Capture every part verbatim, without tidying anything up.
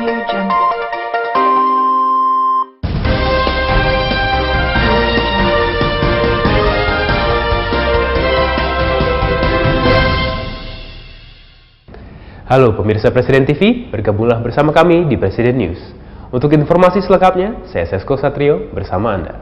Halo pemirsa Presiden T V, bergabunglah bersama kami di Presiden News. Untuk informasi selengkapnya, saya Sesko Satrio bersama Anda.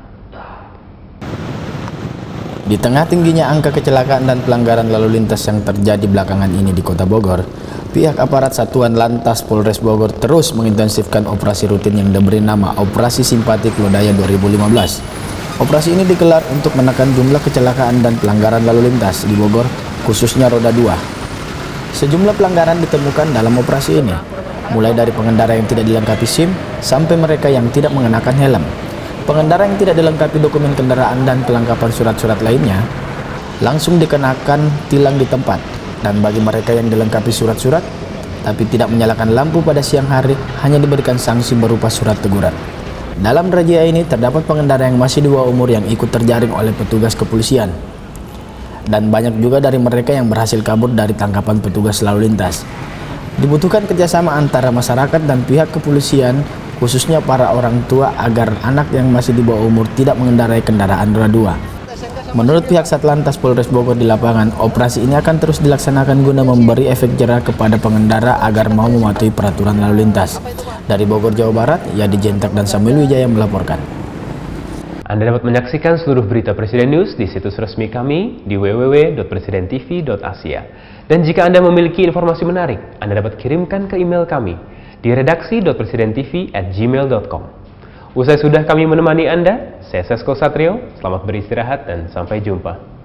Di tengah tingginya angka kecelakaan dan pelanggaran lalu lintas yang terjadi belakangan ini di Kota Bogor, pihak aparat Satuan Lantas Polres Bogor terus mengintensifkan operasi rutin yang diberi nama Operasi Simpatik Lodaya dua ribu lima belas. Operasi ini digelar untuk menekan jumlah kecelakaan dan pelanggaran lalu lintas di Bogor, khususnya roda dua. Sejumlah pelanggaran ditemukan dalam operasi ini, mulai dari pengendara yang tidak dilengkapi SIM sampai mereka yang tidak mengenakan helm. Pengendara yang tidak dilengkapi dokumen kendaraan dan kelengkapan surat-surat lainnya langsung dikenakan tilang di tempat, dan bagi mereka yang dilengkapi surat-surat tapi tidak menyalakan lampu pada siang hari hanya diberikan sanksi berupa surat teguran. Dalam razia ini terdapat pengendara yang masih di bawah umur yang ikut terjaring oleh petugas kepolisian. Dan banyak juga dari mereka yang berhasil kabur dari tangkapan petugas lalu lintas. Dibutuhkan kerjasama antara masyarakat dan pihak kepolisian, khususnya para orang tua, agar anak yang masih di bawah umur tidak mengendarai kendaraan roda dua. Menurut pihak Satlantas Polres Bogor di lapangan, operasi ini akan terus dilaksanakan guna memberi efek jerah kepada pengendara agar mau mematuhi peraturan lalu lintas. Dari Bogor, Jawa Barat, Yadi Jentak dan Samuel Wijaya melaporkan. Anda dapat menyaksikan seluruh berita Presiden News di situs resmi kami di w w w dot presiden t v dot asia. Dan jika Anda memiliki informasi menarik, Anda dapat kirimkan ke email kami di redaksi dot presiden t v at gmail dot com. Usai sudah kami menemani Anda, saya Sesko Satrio, selamat beristirahat dan sampai jumpa.